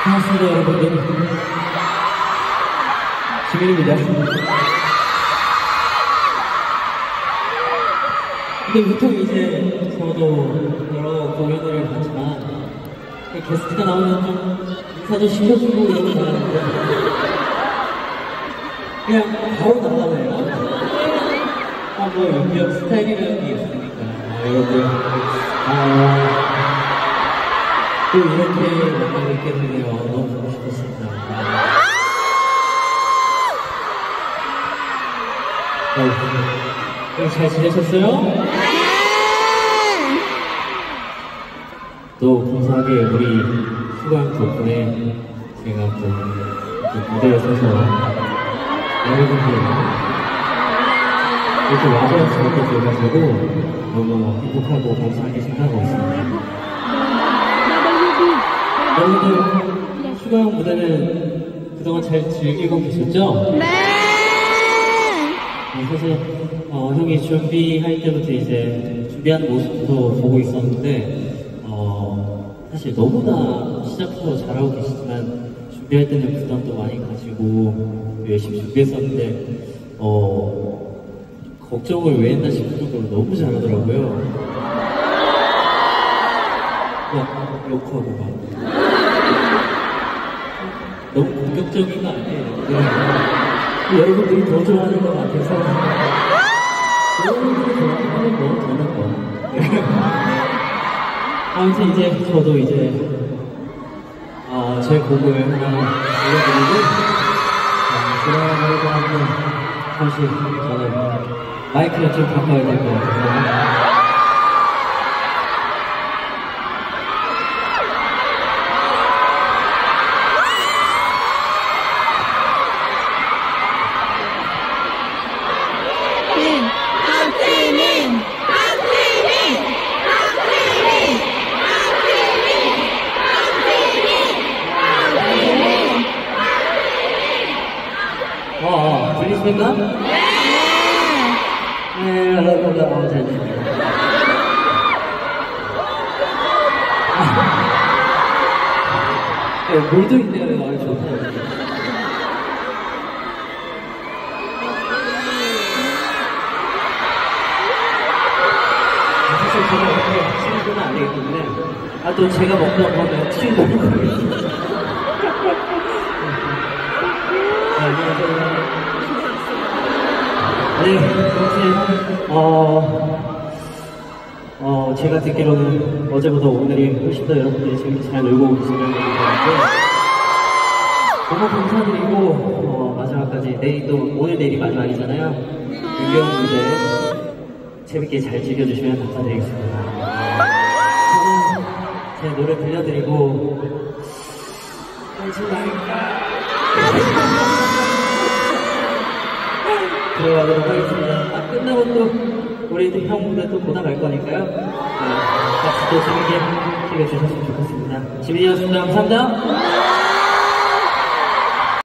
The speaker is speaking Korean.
반갑습니다, 여러분들. 지민입니다. 근데 보통 이제 저도 여러 공연을 봤지만 게스트가 나오면 좀 인사도 시켜주고 이러는 사람인데 그냥 바로 나가네요. 뭐 연기력 스타일이라는 게 있으니까 여러분 또 이렇게 만나뵙게 되네요. 너무 보고 싶었습니다. 잘 지내셨어요? 또 감사하게 우리 수강 덕분에 제가 또 무대에 서서 여러분들이랑 이렇게 와줘서 저렇게 돼가지고 너무 행복하고 감사하게 생각하고 있습니다. 여러분들 수강 무대는 그동안 잘 즐기고 계셨죠? 네! 사실 형이 준비할 때부터 이제 준비하는 모습도 보고 있었는데 사실 너무나 시작부터 잘하고 계시지만 준비할 때는 부담도 많이 가지고 열심히 준비했었는데 걱정을 왜 했나 싶을 정도로 너무 잘하더라고요. 막 욕하고 막 너무 본격적인 거 아니에요? 네. 여러분들이 더 좋아하는 것 같아서 여러분들이 좋아하는 거 저는 거. 아무튼 이제 저도 이제 제 곡을 하나 불러드리고 들어가려고 하면 잠시 저는 마이크를 좀 바꿔야 될 것 같아요. 들리십니까? 네! 네, 여러분들, 잘 들립니다. 네, 물도 있네요. 좋다. 사실 제가 이렇게 치는 건 안 되기 때문에, 또 제가 먹다 보면 치는 거 먹을 거예요. 안녕하세요. 네, 아무튼, 제가 듣기로는 어제보다 오늘이 훨씬 더 여러분들이 재밌게 잘 놀고 계시는 것 같아요. 너무 감사드리고, 마지막까지 오늘 내일이 마지막이잖아요. 윤경 무대 재밌게 잘 즐겨주시면 감사드리겠습니다. 저는 제 노래 들려드리고, 들어가도록 하겠습니다. 끝나고 또 우리 형 무대 또 보다 갈 거니까요. 같이 또 재밌게 즐겨주셨으면 좋겠습니다. 지민이었습니다. 감사합니다.